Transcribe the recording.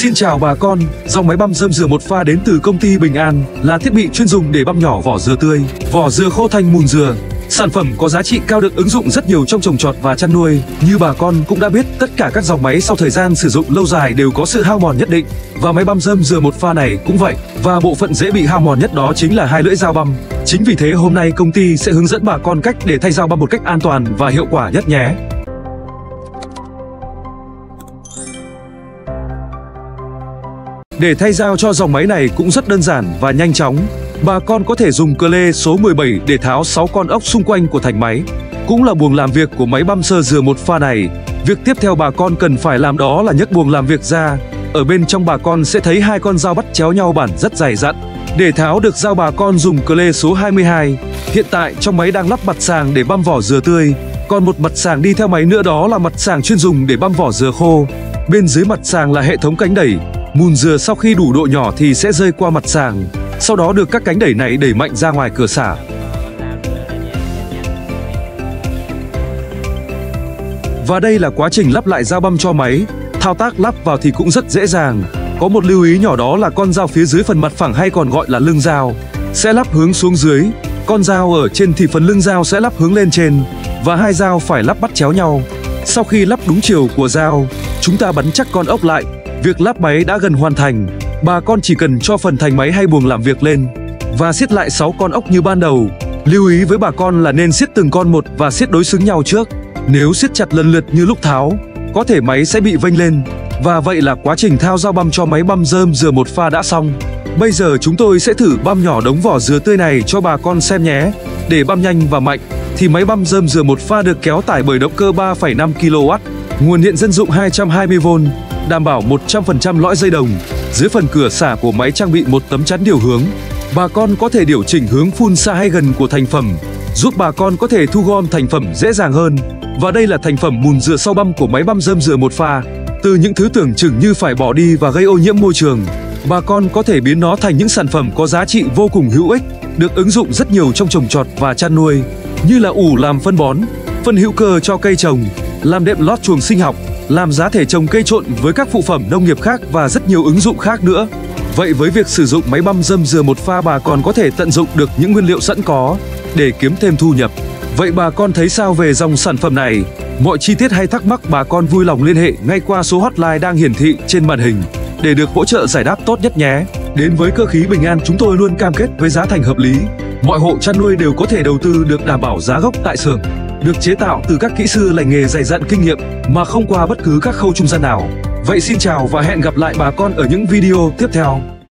Xin chào bà con, dòng máy băm rơm dừa một pha đến từ công ty Bình An là thiết bị chuyên dùng để băm nhỏ vỏ dừa tươi, vỏ dừa khô thành mùn dừa. Sản phẩm có giá trị cao được ứng dụng rất nhiều trong trồng trọt và chăn nuôi. Như bà con cũng đã biết, tất cả các dòng máy sau thời gian sử dụng lâu dài đều có sự hao mòn nhất định. Và máy băm rơm dừa một pha này cũng vậy. Và bộ phận dễ bị hao mòn nhất đó chính là hai lưỡi dao băm. Chính vì thế hôm nay công ty sẽ hướng dẫn bà con cách để thay dao băm một cách an toàn và hiệu quả nhất nhé. Để thay dao cho dòng máy này cũng rất đơn giản và nhanh chóng. Bà con có thể dùng cờ lê số 17 để tháo 6 con ốc xung quanh của thành máy. Cũng là buồng làm việc của máy băm sơ dừa một pha này. Việc tiếp theo bà con cần phải làm đó là nhấc buồng làm việc ra. Ở bên trong bà con sẽ thấy hai con dao bắt chéo nhau bản rất dày dặn. Để tháo được dao bà con dùng cờ lê số 22. Hiện tại trong máy đang lắp mặt sàng để băm vỏ dừa tươi. Còn một mặt sàng đi theo máy nữa đó là mặt sàng chuyên dùng để băm vỏ dừa khô. Bên dưới mặt sàng là hệ thống cánh đẩy. Mùn dừa sau khi đủ độ nhỏ thì sẽ rơi qua mặt sàng. Sau đó được các cánh đẩy này đẩy mạnh ra ngoài cửa xả. Và đây là quá trình lắp lại dao băm cho máy. Thao tác lắp vào thì cũng rất dễ dàng. Có một lưu ý nhỏ đó là con dao phía dưới phần mặt phẳng hay còn gọi là lưng dao sẽ lắp hướng xuống dưới. Con dao ở trên thì phần lưng dao sẽ lắp hướng lên trên. Và hai dao phải lắp bắt chéo nhau. Sau khi lắp đúng chiều của dao, chúng ta bắn chắc con ốc lại. Việc lắp máy đã gần hoàn thành. Bà con chỉ cần cho phần thành máy hay buồng làm việc lên và siết lại 6 con ốc như ban đầu. Lưu ý với bà con là nên siết từng con một và siết đối xứng nhau trước. Nếu siết chặt lần lượt như lúc tháo, có thể máy sẽ bị vênh lên. Và vậy là quá trình thao dao băm cho máy băm rơm dừa một pha đã xong. Bây giờ chúng tôi sẽ thử băm nhỏ đống vỏ dừa tươi này cho bà con xem nhé. Để băm nhanh và mạnh thì máy băm rơm dừa một pha được kéo tải bởi động cơ 3,5 kW, nguồn điện dân dụng 220V, đảm bảo 100% lõi dây đồng. Dưới phần cửa xả của máy trang bị một tấm chắn điều hướng. Bà con có thể điều chỉnh hướng phun xa hay gần của thành phẩm, giúp bà con có thể thu gom thành phẩm dễ dàng hơn. Và đây là thành phẩm mùn dừa sau băm của máy băm rơm dừa một pha. Từ những thứ tưởng chừng như phải bỏ đi và gây ô nhiễm môi trường, bà con có thể biến nó thành những sản phẩm có giá trị vô cùng hữu ích, được ứng dụng rất nhiều trong trồng trọt và chăn nuôi, như là ủ làm phân bón, phân hữu cơ cho cây trồng, làm đệm lót chuồng sinh học, làm giá thể trồng cây trộn với các phụ phẩm nông nghiệp khác và rất nhiều ứng dụng khác nữa. Vậy với việc sử dụng máy băm rơm dừa một pha, bà con có thể tận dụng được những nguyên liệu sẵn có để kiếm thêm thu nhập. Vậy bà con thấy sao về dòng sản phẩm này? Mọi chi tiết hay thắc mắc bà con vui lòng liên hệ ngay qua số hotline đang hiển thị trên màn hình để được hỗ trợ giải đáp tốt nhất nhé. Đến với Cơ khí Bình An, chúng tôi luôn cam kết với giá thành hợp lý. Mọi hộ chăn nuôi đều có thể đầu tư được, đảm bảo giá gốc tại xưởng, được chế tạo từ các kỹ sư lành nghề dày dặn kinh nghiệm mà không qua bất cứ các khâu trung gian nào. Vậy xin chào và hẹn gặp lại bà con ở những video tiếp theo.